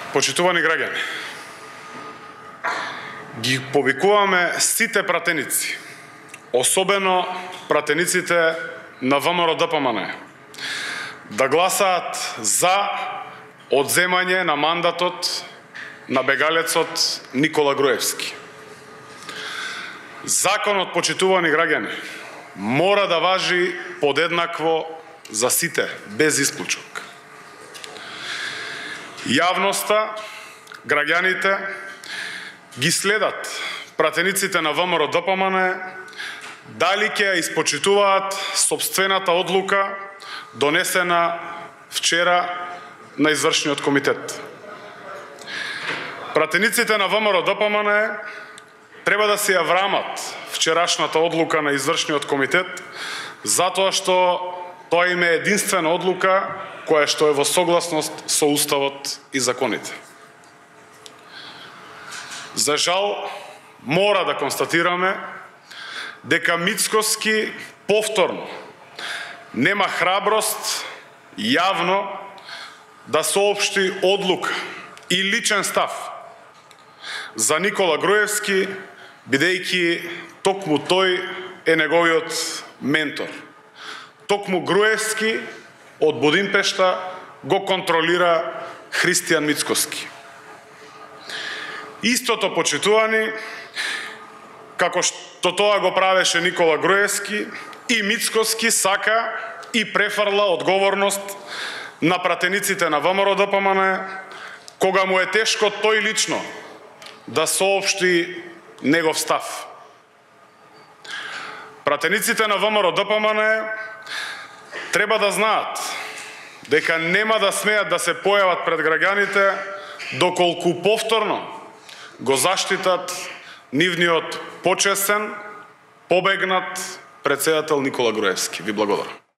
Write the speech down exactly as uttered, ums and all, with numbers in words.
Почитувани граѓани, ги повикуваме сите пратеници, особено пратениците на ВМРО-ДПМН, да гласаат за одземање на мандатот на бегалецот Никола Груевски. Законот, почитувани граѓани, мора да важи подеднакво за сите, без исклучок. Јавноста, граѓаните ги следат пратениците на ВМРО-ДПМН дали ќе ја испочитуваат сопствената одлука донесена вчера на извршниот комитет. Пратениците на ВМРО-ДПМН треба да се ја врамат вчерашната одлука на извршниот комитет, затоа што тоа им е единствена одлука која што е во согласност со Уставот и законите. За жал, мора да констатираме дека Мицкоски повторно нема храброст јавно да соопшти одлука и личен став за Никола Груевски, бидејќи токму тој е неговиот ментор. Токму Груевски од Будимпешта го контролира Христијан Мицкоски. Истото, почитувани, како што тоа го правеше Никола Груевски, и Мицкоски сака и префрла одговорност на пратениците на ВМРО-ДПМН, кога му е тешко тој лично да соопшти негов став. Пратениците на ВМРО-ДПМН треба да знаат дека нема да смеат да се појават пред граѓаните доколку повторно го заштитат нивниот почесен, побегнат претседател Никола Груевски. Ви благодарам.